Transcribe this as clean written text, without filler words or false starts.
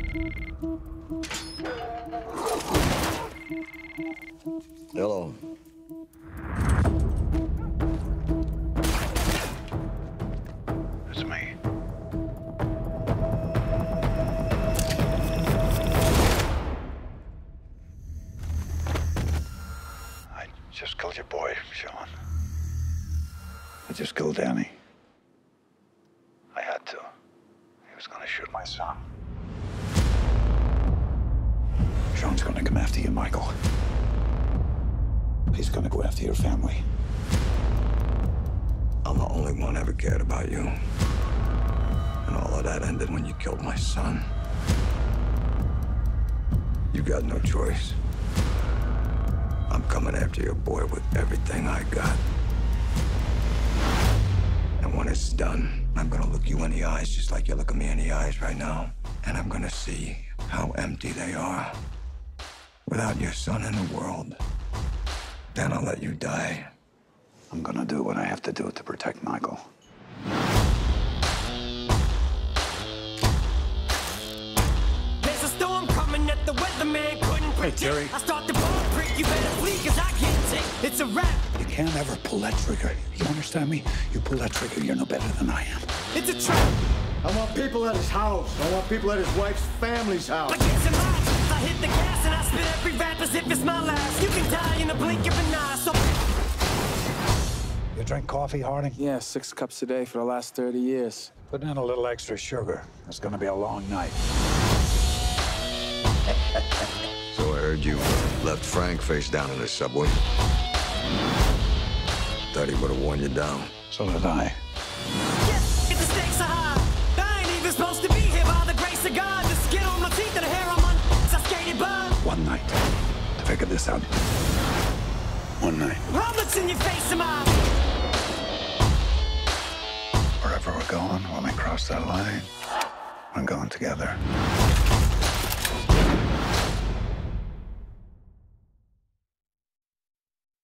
Hello. It's me. I just killed your boy, Sean. I just killed Danny. I had to. He was gonna shoot my son. Sean's gonna come after you, Michael. He's gonna go after your family. I'm the only one ever cared about you. And all of that ended when you killed my son. You got no choice. I'm coming after your boy with everything I got. And when it's done, I'm gonna look you in the eyes just like you're looking me in the eyes right now. And I'm gonna see how empty they are without your son in the world. Then I'll let you die. I'm gonna do what I have to do to protect Michael. There's a storm coming that the weatherman couldn't predict. Jerry. I start to bomb prick, you better flee, cause I can't take. It's a wrap. You can't ever pull that trigger. You understand me? You pull that trigger, you're no better than I am. It's a trap. I want people at his house. I want people at his wife's family's house. I can't survive. I hit the gas and I spit every rap as if it's my last. You can die in a blink of an eye, so... You drink coffee, Harding? Yeah, 6 cups a day for the last 30 years. Put in a little extra sugar. It's gonna be a long night. So I heard you left Frank face down in the subway. Thought he would have worn you down. So did I. Yes, if the stakes are high. I ain't even supposed to be here by the grace of God. The skin on my teeth and the hair on my... I skated by. One night to figure this out. One night. How much in your face am I? Wherever we're going, when we cross that line, we're going together.